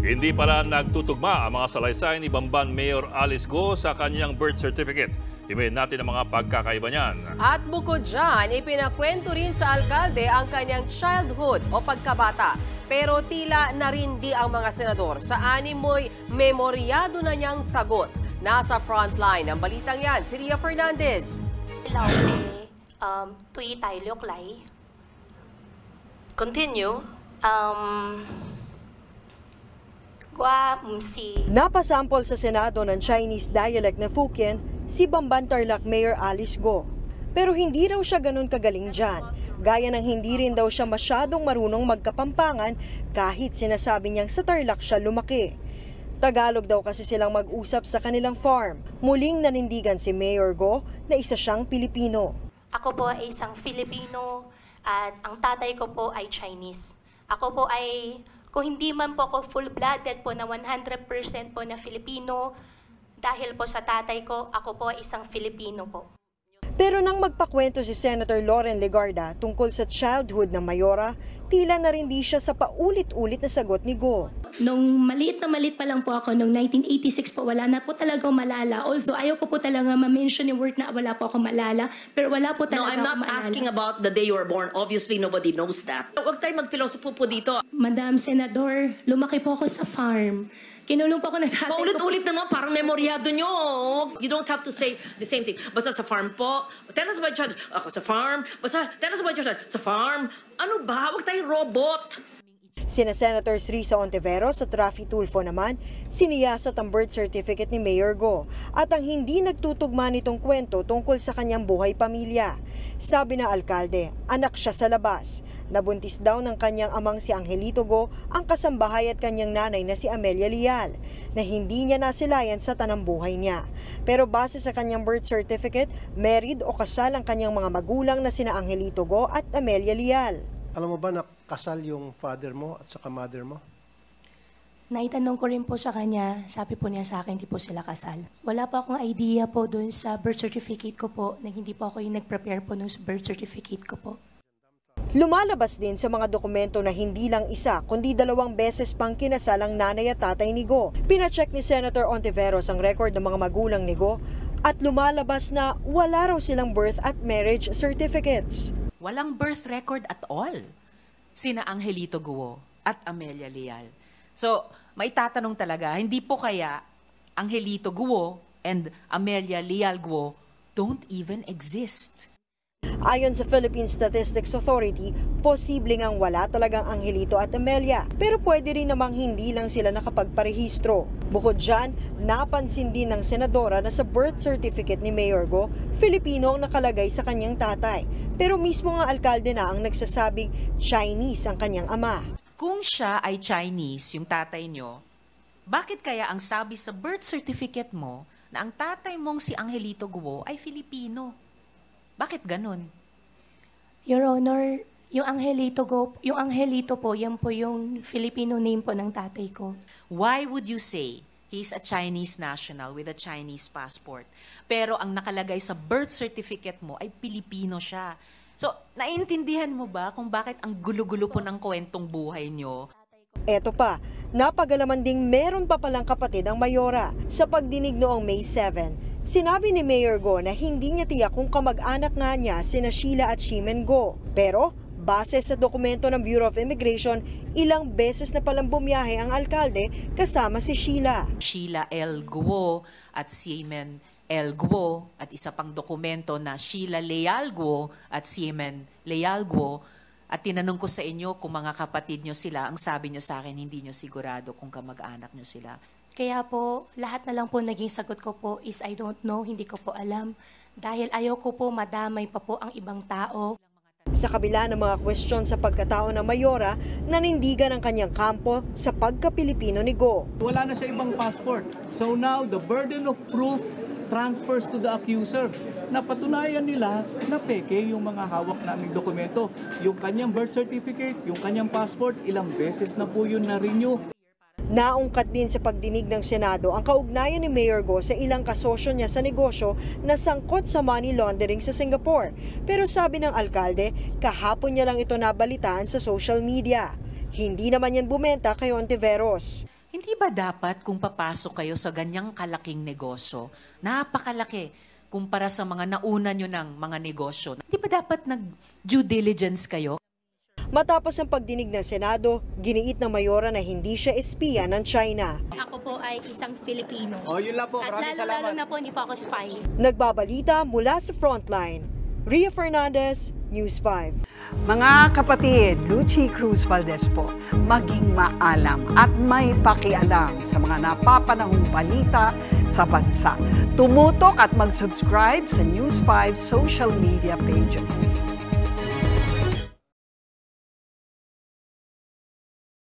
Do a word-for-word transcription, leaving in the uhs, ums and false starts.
Hindi pala nagtutugma ang mga salaysay ni Bamban Mayor Alice Go sa kanyang birth certificate. Himayin natin ang mga pagkakaiba niyan. At bukod dyan, ipinakwento rin sa alkalde ang kanyang childhood o pagkabata. Pero tila narindi ang mga senador sa animoy memoryado na niyang sagot. Nasa frontline ang balitang yan, si Ria Fernandez. Um, tui tai liok lai. Continue. Um, gua msi. Napasample sa Senado ng Chinese dialect na Fukien si Bamban Tarlac Mayor Alice Go. Pero hindi raw siya ganun kagaling dyan. Gaya ng hindi rin daw siya masyadong marunong magkapampangan kahit sinasabi niyang sa Tarlac siya lumaki. Tagalog daw kasi silang mag-usap sa kanilang farm. Muling nanindigan si Mayor Go na isa siyang Pilipino. Ako po ay isang Filipino at ang tatay ko po ay Chinese. Ako po ay, kung hindi man po ako full-blooded po na one hundred percent po na Filipino, dahil po sa tatay ko, ako po ay isang Filipino po. Pero nang magpakwento si Senator Loren Legarda tungkol sa childhood ng Mayora, tila narindi siya sa paulit-ulit na sagot ni Go. Nung maliit na maliit pa lang po ako, nung nineteen eighty-six po, wala na po talaga malala. Although ayaw ko po talaga ma-mention yung word na wala po ako malala, pero wala po talaga No, I'm not maalala. asking about the day you were born. Obviously, nobody knows that. Huwag tayo magpilosopo po dito. Madam Senador, lumaki po ako sa farm. Kinulong po ako ng tatay ko. Paulit-ulit naman, parang memoryado nyo. You don't have to say the same thing. Basta sa farm po. Tell us about your child. Ako sa farm. Basta tell us about your child. Sa farm. Ano ba? Huwag tayo robot. Sina Senators Risa Ontiveros at Raffy Tulfo naman, siniyasat ang birth certificate ni Mayor Go at ang hindi nagtutugma nitong kwento tungkol sa kanyang buhay pamilya. Sabi ng alkalde, anak siya sa labas. Nabuntis daw ng kanyang amang si Angelito Go ang kasambahay at kanyang nanay na si Amelia Leal, na hindi niya nasilayan sa tanang buhay niya. Pero base sa kanyang birth certificate, married o kasal ang kanyang mga magulang na sina Angelito Go at Amelia Leal. Alam mo ba na kasal yung father mo at saka mother mo? Naitanong ko rin po sa kanya, sabi po niya sa akin, hindi po sila kasal. Wala po akong idea po doon sa birth certificate ko po, na hindi po ako yung nag-prepare po ng birth certificate ko po. Lumalabas din sa mga dokumento na hindi lang isa, kundi dalawang beses pang kinasal ang nanay at tatay ni Go. Pinacheck ni Senator Ontiveros ang record ng mga magulang ni Go at lumalabas na wala raw silang birth at marriage certificates. Walang birth record at all sina Angelito Guo at Amelia Leal. So, may tatanong talaga, hindi po kaya Angelito Guo and Amelia Leal Guo don't even exist? Ayon sa Philippine Statistics Authority, posibleng ang wala talagang Angelito at Amelia, pero pwede rin namang hindi lang sila nakapagparehistro. Bukod dyan, napansin din ng senadora na sa birth certificate ni Mayor Go, Filipino ang nakalagay sa kanyang tatay. Pero mismo nga alkalde na ang nagsasabing Chinese ang kanyang ama. Kung siya ay Chinese, yung tatay nyo, bakit kaya ang sabi sa birth certificate mo na ang tatay mong si Angelito Guo ay Filipino? Bakit ganun? Your Honor, yung Angelito Go, yung Angelito po, yan po yung Filipino name po ng tatay ko. Why would you say he's a Chinese national with a Chinese passport, pero ang nakalagay sa birth certificate mo ay Pilipino siya? So, naiintindihan mo ba kung bakit ang gulo-gulo po ng kwentong buhay nyo? Eto pa, napagalaman ding meron pa palang kapatid ang Mayora. Sa pagdinig noong May seventh, sinabi ni Mayor Go na hindi niya tiyak kung kamag-anak nga niya sina Sheila at Shimen Go. Pero base sa dokumento ng Bureau of Immigration, ilang beses na palang bumiyahe ang alkalde kasama si Sheila. Sheila L. Guo at Shimen L. Guo at isa pang dokumento na Sheila Leal Guo at Shimen Leal Guo. At tinanong ko sa inyo kung mga kapatid nyo sila, ang sabi nyo sa akin, hindi nyo sigurado kung kamag-anak nyo sila. Kaya po, lahat na lang po naging sagot ko po is I don't know, hindi ko po alam. Dahil ayaw ko po madamay pa po ang ibang tao. Sa kabila ng mga kwestiyon sa pagkatao ng Mayora, nanindigan ang kanyang kampo sa pagka-Pilipino ni Go. Wala na siya ibang passport. So now, the burden of proof transfers to the accuser. Napatunayan nila na peke yung mga hawak naming dokumento. Yung kanyang birth certificate, yung kanyang passport, ilang beses na po yun na-renew. Naungkat din sa pagdinig ng Senado ang kaugnayan ni Mayor Go sa ilang kasosyo niya sa negosyo na sangkot sa money laundering sa Singapore. Pero sabi ng alkalde, kahapon niya lang ito nabalitaan sa social media. Hindi naman yan bumenta kay Ontiveros. Hindi Hindi ba dapat kung papasok kayo sa ganyang kalaking negosyo, napakalaki kumpara sa mga nauna nyo ng mga negosyo, hindi ba dapat nag-due diligence kayo? Matapos ang pagdinig ng Senado, giniit ng mayora na hindi siya espiya ng China. Ako po ay isang Filipino. Oh, yun lang po. At Maraming salamat. lalo-lalo na po, hindi po ako spy. Nagbabalita mula sa Frontline. Ria Fernandez, News five. Mga kapatid, Lucy Cruz Valdez po, maging maalam at may pakialam sa mga napapanahong balita sa bansa. Tumutok at mag-subscribe sa News five social media pages.